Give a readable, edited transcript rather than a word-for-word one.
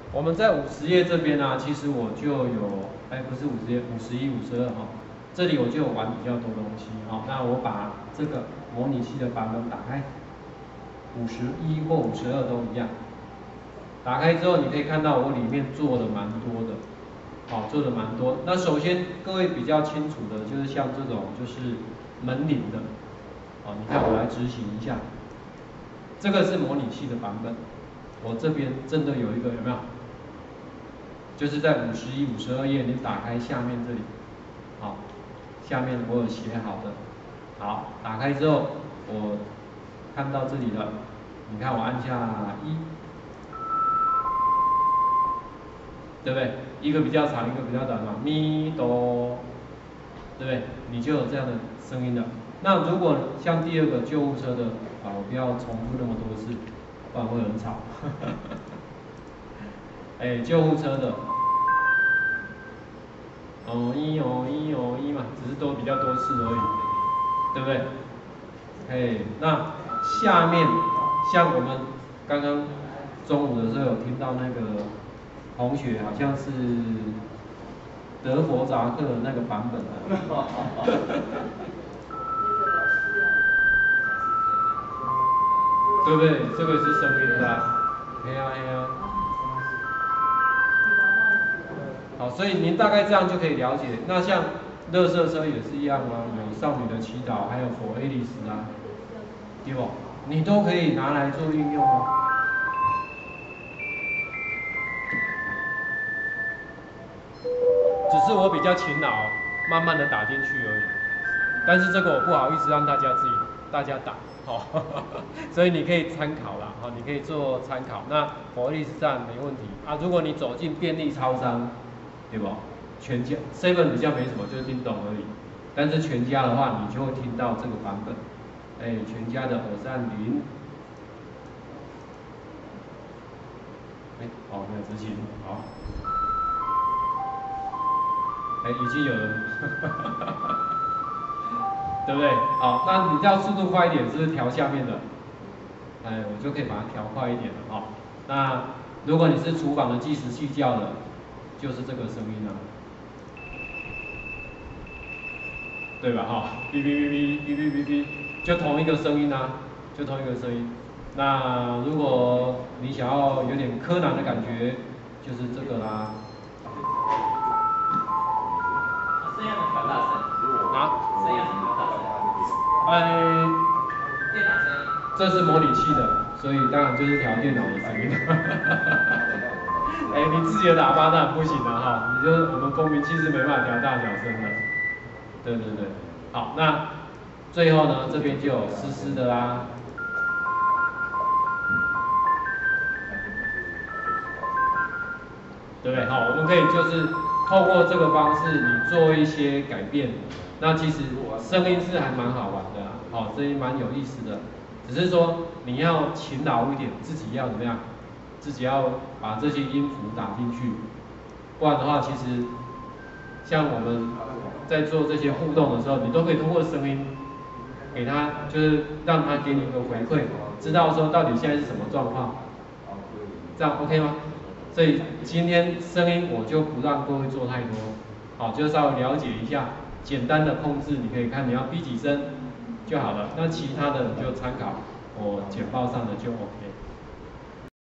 我们在50页这边啊，其实我就有，不是50页，51、52哈，这里我就有玩比较多东西哈。那我把这个模拟器的版本打开，51或52都一样。打开之后，你可以看到我里面做的蛮多的，好，做的蛮多。那首先各位比较清楚的就是像这种就是门铃的，好，你看我来执行一下，这个是模拟器的版本。我这边真的有一个有没有？就是在51、52页，你打开下面这里，好，下面我有写好的，好，打开之后我看到这里了，你看我按下1，对不对？一个比较长，一个比较短嘛，咪哆，对不对？你就有这样的声音了。那如果像第二个救护车的，我不要重复那么多次，不然会很吵。救护车的。哦一哦一哦一嘛，只是都比较多次而已，对不对？那下面像我们刚刚中午的时候有听到那个同学好像是德佛扎克的那个版本的，对不对？这个是声音的啊，嘿啊嘿啊。好，所以您大概这样就可以了解。那像垃圾车也是一样啊，有少女的祈祷，还有佛爱丽丝啊，对不？你都可以拿来做运用哦。只是我比较勤劳，慢慢的打进去而已。但是这个我不好意思让大家打，好，所以你可以参考啦，好，你可以做参考。那佛爱丽丝站没问题啊。如果你走进便利超商，对不？全家 7 比较没什么，就是叮咚而已。但是全家的话，你就会听到这个版本，全家的耳善铃，没有执行，好，已经有人，对不对？好，那你要速度快一点，是不是调下面的？我就可以把它调快一点了哈。那如果你是厨房的计时器叫的，就是这个声音了。对吧？哈，哔哔哔哔哔哔哔哔，就同一个声音啊，就同一个声音。那如果你想要有点柯南的感觉，就是这个啦。 声音调大声。 啊？ 声音调大声。电脑声音。 这是模拟器的，所以当然就是调电脑的声音。你自己的喇叭当然不行了哈，你就是我们公民器是没办法调大小声的。对，好，那最后呢，这边就有湿湿的啦，对不对？好，我们可以就是透过这个方式，你做一些改变。那其实声音是还蛮好玩的，好，声音蛮有意思的，只是说你要勤劳一点，自己要怎么样？自己要把这些音符打进去，不然的话，其实像我们在做这些互动的时候，你都可以通过声音给他，就是让他给你一个回馈，知道说到底现在是什么状况，这样 OK 吗？所以今天声音我就不让各位做太多，好，就稍微了解一下，简单的控制，你可以看你要逼几声就好了，那其他的你就参考我简报上的就 OK。